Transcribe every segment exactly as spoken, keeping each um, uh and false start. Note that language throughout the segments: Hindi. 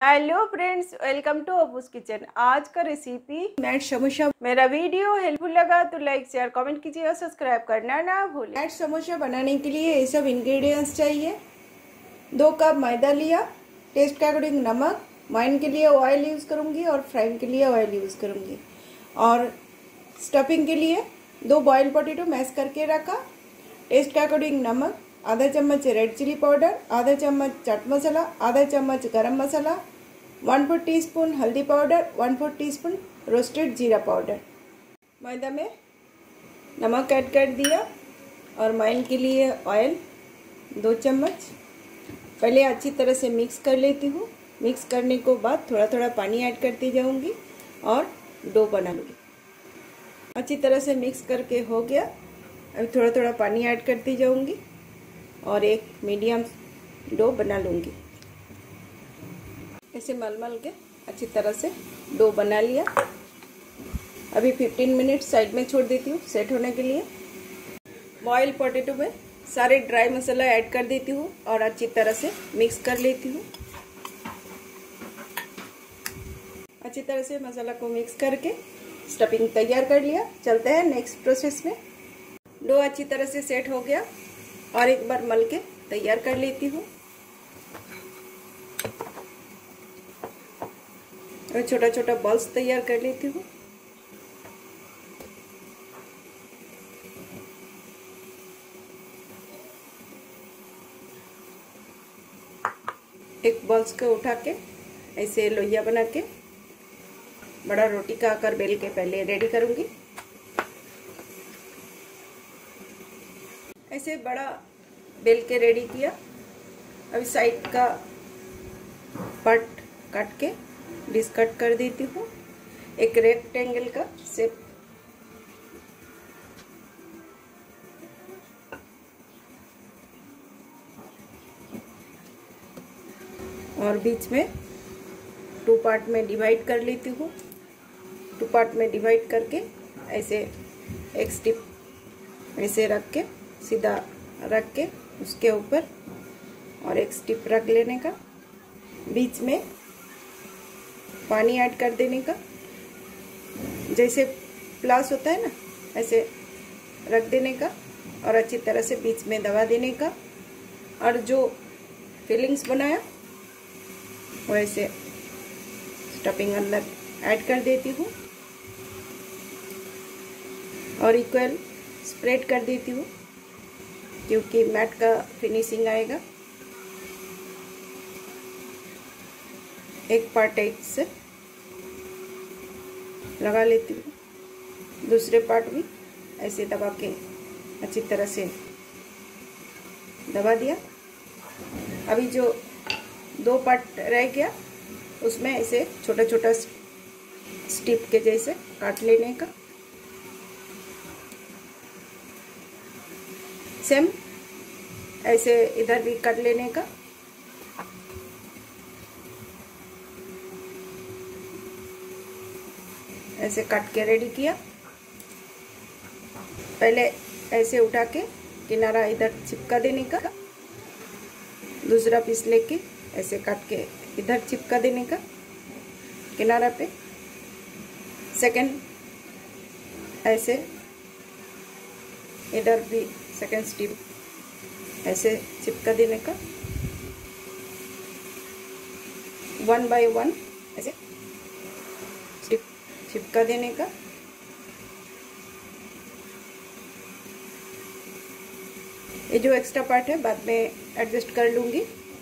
हेलो फ्रेंड्स, वेलकम टू अबूस किचन। आज का रेसिपी मैट समोसा। मेरा वीडियो हेल्पफुल लगा तो लाइक शेयर कमेंट कीजिए और सब्सक्राइब करना ना भूलें। मैट समोसा बनाने के लिए ये सब इंग्रेडिएंट्स चाहिए। दो कप मैदा लिया, टेस्ट के अकॉर्डिंग नमक, माइन के लिए ऑयल यूज़ करूँगी और फ्राइंग के लिए ऑयल यूज़ करूँगी। और स्टफिंग के लिए दो बॉयल पोटैटो मैश करके रखा, टेस्ट के अकॉर्डिंग नमक, आधा चम्मच रेड चिली पाउडर, आधा चम्मच चाट मसाला, आधा चम्मच garam masala, one four teaspoon हल्दी powder, one four teaspoon roasted जीरा पाउडर। मैदा में नमक ऐड कर दिया और माइन के लिए ऑयल दो चम्मच। पहले अच्छी तरह से मिक्स कर लेती हूँ। मिक्स करने को बाद थोड़ा थोड़ा पानी ऐड करती जाऊँगी और डो बना लूँगी। अच्छी तरह से मिक्स करके हो गया। अभी थोड़ा थोड़ा पानी ऐड करती जाऊँगी और एक मीडियम डो बना लूँगी। ऐसे मल मल के अच्छी तरह से डो बना लिया। अभी पंद्रह मिनट साइड में छोड़ देती हूँ सेट होने के लिए। बॉयल पोटैटो में सारे ड्राई मसाला ऐड कर देती हूँ और अच्छी तरह से मिक्स कर लेती हूँ। अच्छी तरह से मसाला को मिक्स करके स्टफिंग तैयार कर लिया। चलते हैं नेक्स्ट प्रोसेस में। डो अच्छी तरह से सेट हो गया और एक बार मल के तैयार कर लेती हूँ। और छोटा छोटा बॉल्स तैयार कर लेती हूँ। एक बॉल्स को उठा के ऐसे लोइया बना के बड़ा रोटी का आकार बेल के पहले रेडी करूँगी। ऐसे बड़ा बेल के रेडी किया। अभी साइड का पार्ट काट के डिस कट कर देती हूँ। एक रेक्टेंगल का शेप और बीच में टू पार्ट में डिवाइड कर लेती हूँ। टू पार्ट में डिवाइड करके ऐसे एक स्टिप ऐसे रख के सीधा रख के उसके ऊपर और एक स्टिप रख लेने का। बीच में पानी ऐड कर देने का। जैसे प्लास होता है ना, ऐसे रख देने का और अच्छी तरह से बीच में दबा देने का। और जो फिलिंग्स बनाया वैसे स्टफिंग अंदर ऐड कर देती हूँ और इक्वल स्प्रेड कर देती हूँ क्योंकि मैट का फिनिशिंग आएगा। एक पार्ट एक से लगा लेती हूँ, दूसरे पार्ट भी ऐसे दबा के अच्छी तरह से दबा दिया। अभी जो दो पार्ट रह गया उसमें ऐसे छोटा छोटा स्टिप के जैसे काट लेने का। सेम ऐसे इधर भी कर लेने का। ऐसे काट के रेडी किया। पहले ऐसे उठा के किनारा इधर चिपका देने का। दूसरा पीस लेके ऐसे काट के इधर चिपका देने का किनारा पे। सेकंड ऐसे इधर भी सेकंड स्टिप ऐसे चिपका देने का। वन बाय वन ऐसे स्टिप चिपका देने का। ये जो एक्स्ट्रा पार्ट है बाद में एडजस्ट कर लूँगी।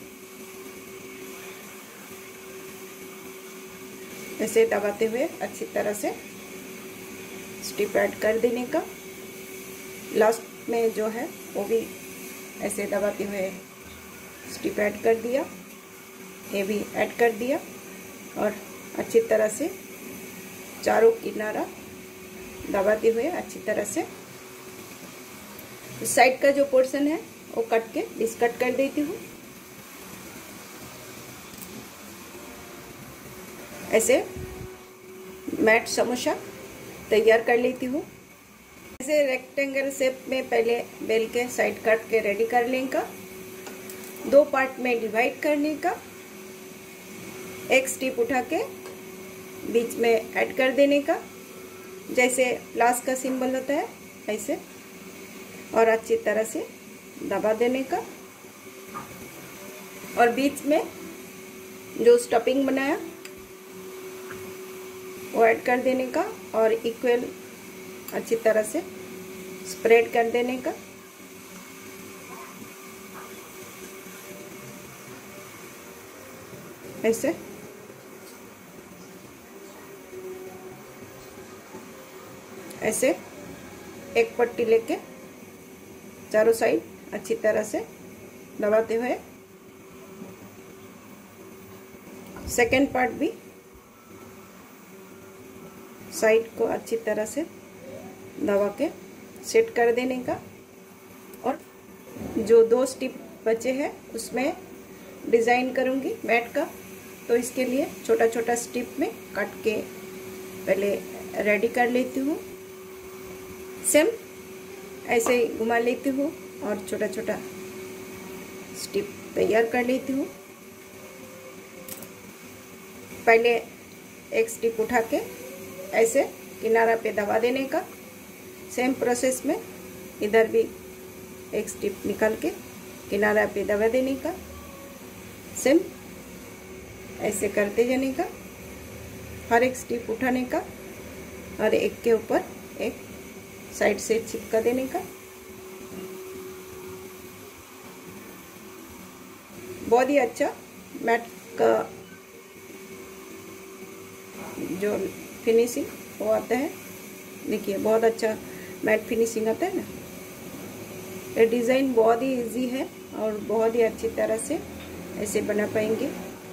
ऐसे दबाते हुए अच्छी तरह से स्टिप ऐड कर देने का। लास्ट में जो है वो भी ऐसे दबाते हुए स्टिप ऐड कर दिया। ये भी ऐड कर दिया और अच्छी तरह से चारों किनारा दबाते हुए अच्छी तरह से साइड का जो पोर्शन है वो कट के डिसकट कर देती हूँ। ऐसे मैट समोसा तैयार कर लेती हूँ। ऐसे रेक्टेंगल शेप में पहले बेल के साइड कट के रेडी कर लेने का। दो पार्ट में डिवाइड करने का एक स्टिप उठा के बीच में ऐड कर देने का, जैसे प्लस का सिंबल होता है ऐसे, और अच्छी तरह से दबा देने का, और बीच में जो स्टफिंग बनाया वो ऐड कर देने का और इक्वल अच्छी तरह से स्प्रेड कर देने का। ऐसे ऐसे एक पट्टी लेके चारों साइड अच्छी तरह से दबाते हुए सेकेंड पार्ट भी साइड को अच्छी तरह से दबा के सेट कर देने का। और जो दो स्टिप बचे हैं उसमें डिज़ाइन करूँगी मैट का, तो इसके लिए छोटा छोटा स्टिप में काट के पहले रेडी कर लेती हूँ। सेम ऐसे ही घुमा लेती हूँ और छोटा छोटा स्टिप तैयार कर लेती हूँ। पहले एक स्टिप उठा के ऐसे किनारा पे दबा देने का। सेम प्रोसेस में इधर भी एक स्टिप निकाल के किनारा पे दबा देने का। सेम ऐसे करते जाने का, हर एक स्टिप उठाने का और एक के ऊपर एक साइड से चिपका देने का। बहुत ही अच्छा मैट का जो फिनिशिंग वो आता है, देखिए बहुत अच्छा मैट फिनिशिंग आता है ना। ये डिज़ाइन बहुत ही इजी है और बहुत ही अच्छी तरह से ऐसे बना पाएंगे।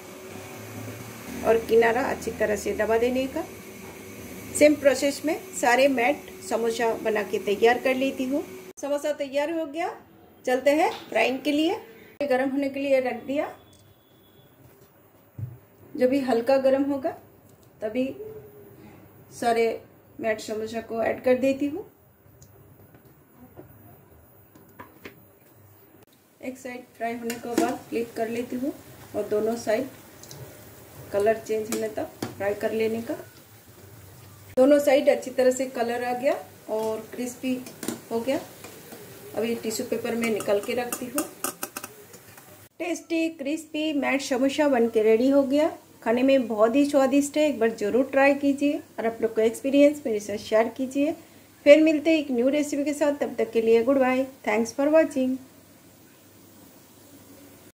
और किनारा अच्छी तरह से दबा देने का। सेम प्रोसेस में सारे मैट समोसा बना के तैयार कर लेती हूँ। समोसा तैयार हो गया, चलते हैं फ्राइंग के लिए। गरम होने के लिए रख दिया, जब भी हल्का गरम होगा तभी सारे मैट समोसा को ऐड कर देती हूँ। एक साइड फ्राई होने के बाद फ्लिप कर लेती हूँ और दोनों साइड कलर चेंज होने तक फ्राई कर लेने का। दोनों साइड अच्छी तरह से कलर आ गया और क्रिस्पी हो गया। अभी टिश्यू पेपर में निकाल के रखती हूँ। टेस्टी क्रिस्पी मैट समोसा बन के रेडी हो गया। खाने में बहुत ही स्वादिष्ट है, एक बार ज़रूर ट्राई कीजिए और आप लोग का एक्सपीरियंस मेरे साथ शेयर कीजिए। फिर मिलते हैं एक न्यू रेसिपी के साथ, तब तक के लिए goodbye. Thanks for watching.